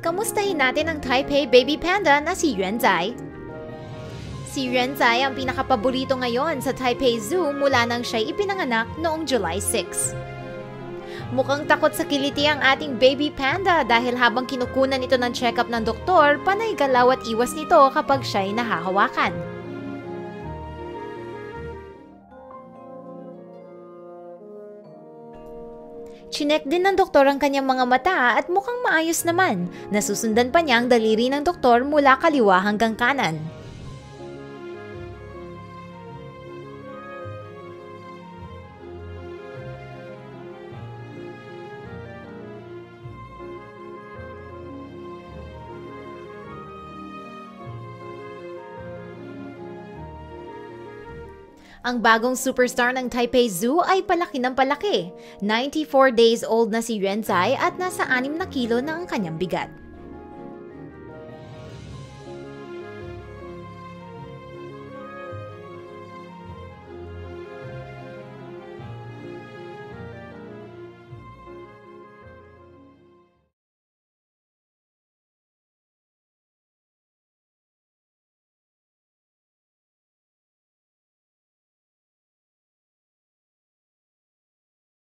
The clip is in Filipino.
Kamustahin natin ang Taipei baby panda na si Yuanzai. Si Yuanzai ang pinakapaborito ngayon sa Taipei Zoo mula nang siya'y ipinanganak noong July 6. Mukhang takot sa kiliti ang ating baby panda dahil habang kinukunan ito ng check-up ng doktor, panay galaw at iwas nito kapag siya'y nahahawakan. Chinek din ng doktor ang kanyang mga mata at mukhang maayos naman. Nasusundan pa niya ang daliri ng doktor mula kaliwa hanggang kanan. Ang bagong superstar ng Taipei Zoo ay palaki ng palaki. 94 days old na si Yuanzai at nasa 6 na kilo na ang kanyang bigat.